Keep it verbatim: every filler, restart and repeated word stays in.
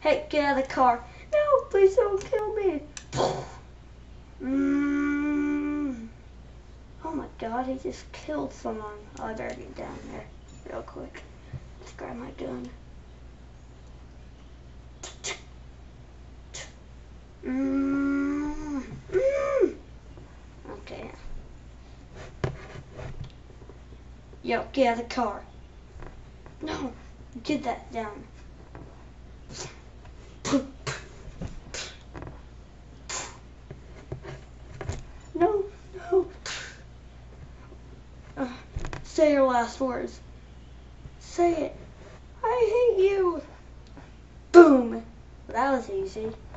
Hey, get out of the car. No, please don't kill me. mm. Oh my god, he just killed someone. Oh, I better get down there real quick. Let's grab my gun. Mm. Mm. Okay. Yo, get out of the car. No, get that down. No, no. Uh, say your last words. Say it. I hate you. Boom. That was easy.